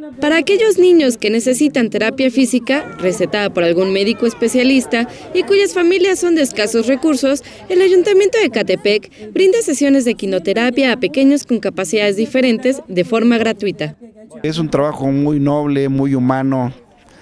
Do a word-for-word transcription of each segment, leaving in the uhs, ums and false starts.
Para aquellos niños que necesitan terapia física, recetada por algún médico especialista y cuyas familias son de escasos recursos, el Ayuntamiento de Ecatepec brinda sesiones de equinoterapia a pequeños con capacidades diferentes de forma gratuita. Es un trabajo muy noble, muy humano,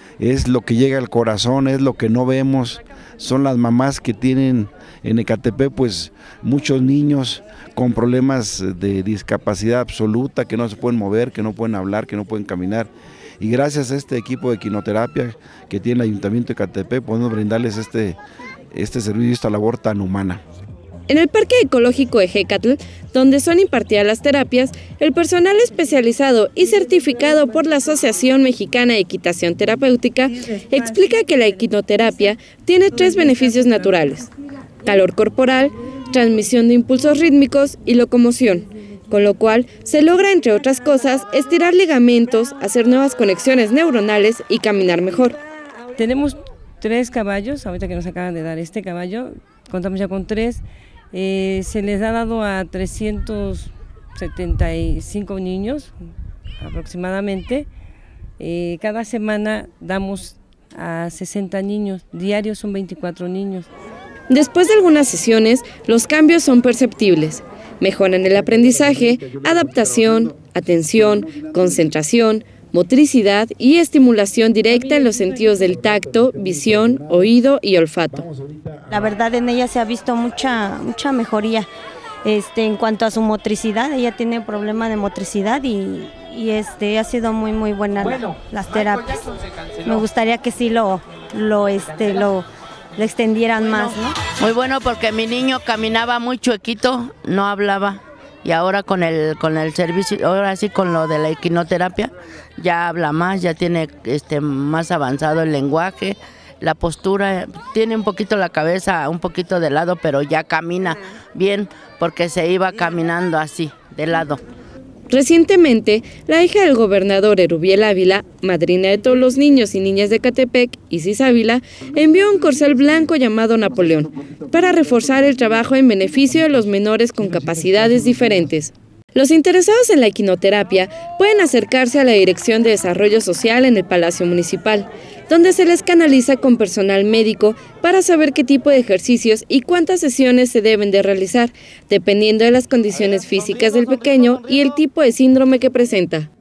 es lo que llega al corazón, es lo que no vemos, son las mamás que tienen en Ecatepec pues muchos niños con problemas de discapacidad absoluta, que no se pueden mover, que no pueden hablar, que no pueden caminar. Y gracias a este equipo de equinoterapia que tiene el Ayuntamiento de Ecatepec podemos brindarles este, este servicio, esta labor tan humana. En el Parque Ecológico Ejecatl, donde son impartidas las terapias, el personal especializado y certificado por la Asociación Mexicana de Equitación Terapéutica explica que la equinoterapia tiene tres beneficios naturales: calor corporal, transmisión de impulsos rítmicos y locomoción, con lo cual se logra, entre otras cosas, estirar ligamentos, hacer nuevas conexiones neuronales y caminar mejor. Tenemos tres caballos, ahorita que nos acaban de dar este caballo, contamos ya con tres. Eh, se les ha dado a trescientos setenta y cinco niños aproximadamente. Eh, cada semana damos a sesenta niños, diarios son veinticuatro niños. Después de algunas sesiones, los cambios son perceptibles. Mejoran el aprendizaje, adaptación, atención, concentración, motricidad y estimulación directa en los sentidos del tacto, visión, oído y olfato. La verdad, en ella se ha visto mucha, mucha mejoría este, en cuanto a su motricidad. Ella tiene problema de motricidad y, y este, ha sido muy muy buena la, las terapias. Me gustaría que sí lo, lo, este, lo, lo extendieran más, ¿no? Muy bueno, porque mi niño caminaba muy chuequito, no hablaba. Y ahora con el con el servicio, ahora sí con lo de la equinoterapia, ya habla más, ya tiene este más avanzado el lenguaje, la postura, tiene un poquito la cabeza, un poquito de lado, pero ya camina bien, porque se iba caminando así, de lado. Recientemente, la hija del gobernador Erubiel Ávila, madrina de todos los niños y niñas de Ecatepec, Isis Ávila, envió un corcel blanco llamado Napoleón, para reforzar el trabajo en beneficio de los menores con capacidades diferentes. Los interesados en la equinoterapia pueden acercarse a la Dirección de Desarrollo Social en el Palacio Municipal, donde se les canaliza con personal médico para saber qué tipo de ejercicios y cuántas sesiones se deben de realizar, dependiendo de las condiciones físicas del pequeño y el tipo de síndrome que presenta.